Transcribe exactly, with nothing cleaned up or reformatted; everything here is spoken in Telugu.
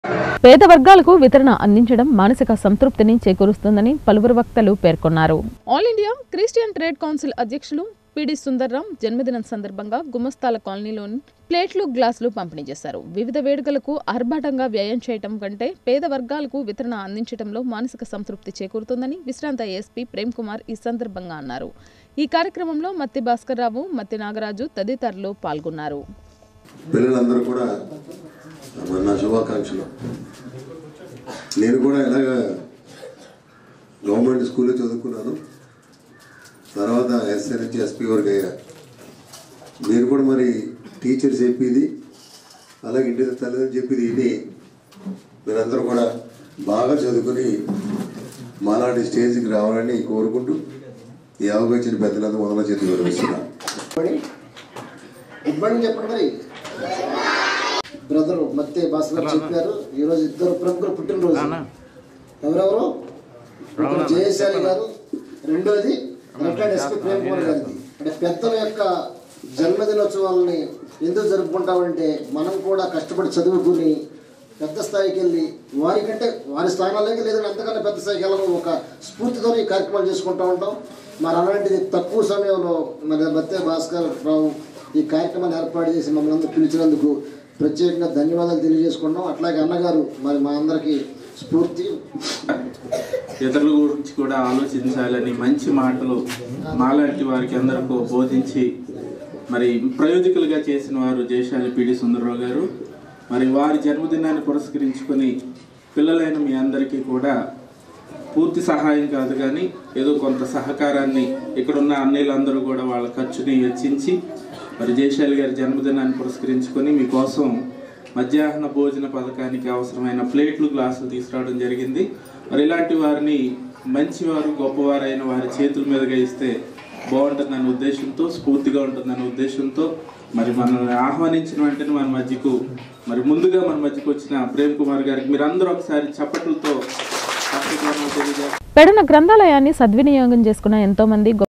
పేద వర్గాలకు వితరణ అందించడం మానసిక సంతృప్తిని చేకూరుస్తుందని పలువురు వక్తలు పేర్కొన్నారు. All India Christian trade council అధ్యక్షులు పిడి సుందర్రాం జన్మదినం సందర్భంగా గుమస్తాల కాలనీలోని ప్లేట్లు, గ్లాసులు పంపిణీ చేశారు. వివిధ వేడుకలకు ఆర్భాటంగా వ్యయం చేయటం కంటే పేద వర్గాలకు వితరణ అందించడంలో మానసిక సంతృప్తి చేకూరుతుందని విశ్రాంత ఎస్పీ ప్రేమ్ కుమార్ ఈ సందర్భంగా అన్నారు. ఈ కార్యక్రమంలో మత్తి భాస్కర్ రావు, మత్తి నాగరాజు తదితరులు పాల్గొన్నారు. పిల్లలందరూ కూడా నా శుభాకాంక్షలు. నేను కూడా ఇలాగ గవర్నమెంట్ స్కూల్లో చదువుకున్నాను, తర్వాత ఎస్ఐ నుంచి ఎస్పీ వరకు అయ్యా. మీరు కూడా మరి టీచర్స్ చెప్పేది అలాగే ఇంటి తల్లిదండ్రులు చెప్పేది ఇది మీరందరూ కూడా బాగా చదువుకుని మాలాంటి స్టేజ్కి రావాలని కోరుకుంటూ ఈ అవకాశం పెద్దలందరూ మొదల చేతి వివరిస్తున్నాను. చెప్పండి. బ్రదరు మత్తే భాస్కర్ చెప్పారు. ఈరోజు ఇద్దరు ప్రముఖులు పుట్టినరోజు. ఎవరెవరు? జయశాలి గారు, రెండోది రిటైర్డ్ ఎస్పీ ప్రేమ్ కుమార్ గారిది. అంటే పెద్దల యొక్క జన్మదినోత్సవాలని ఎందుకు జరుపుకుంటామంటే మనం కూడా కష్టపడి చదువుకుని పెద్ద స్థాయికి వెళ్ళి వారికంటే వారి స్థానాలకి లేదంటే అంతకన్నా పెద్ద స్థాయికి వెళ్ళడం ఒక స్ఫూర్తితో ఈ కార్యక్రమాలు చేసుకుంటూ ఉంటాం. మరి అలాంటిది తక్కువ సమయంలో మరి మత్తే భాస్కర్ రావు ఈ కార్యక్రమాన్ని ఏర్పాటు చేసి మమ్మల్ని అందరూ పిలిచినందుకు ప్రత్యేకంగా ధన్యవాదాలు తెలియజేసుకుంటాం. అట్లాగే అన్నగారు మరి మా అందరికీ స్ఫూర్తి. ఇతరుల గురించి కూడా ఆలోచించాలని మంచి మాటలు మాలాంటి వారికి అందరికీ బోధించి మరి ప్రయోజకులుగా చేసిన వారు జయశాలి పిడి సుందరరావు గారు. మరి వారి జన్మదినాన్ని పురస్కరించుకొని పిల్లలైన మీ అందరికీ కూడా పూర్తి సహాయం కాదు కానీ ఏదో కొంత సహకారాన్ని ఇక్కడున్న అన్నయ్యలందరూ కూడా వాళ్ళ ఖర్చుని వెచ్చించి మరి జయశాలి గారి జన్మదినాన్ని పురస్కరించుకొని మీకోసం మధ్యాహ్న భోజన పథకానికి అవసరమైన ప్లేట్లు, గ్లాసులు తీసుకురావడం జరిగింది. మరి ఇలాంటి వారిని మంచివారు, గొప్పవారైన వారి చేతుల మీదుగా ఇస్తే బాగుంటుందనే ఉద్దేశంతో, స్ఫూర్తిగా ఉంటుందనే ఉద్దేశంతో మరి మనల్ని ఆహ్వానించిన వెంటనే మన మధ్యకు మరి ముందుగా మన మధ్యకు వచ్చిన ప్రేమ్ కుమార్ గారికి మీరు అందరూ ఒకసారి చప్పట్లతో పెడన గ్రంథాలయాన్ని సద్వినియోగం చేసుకున్న ఎంతో మంది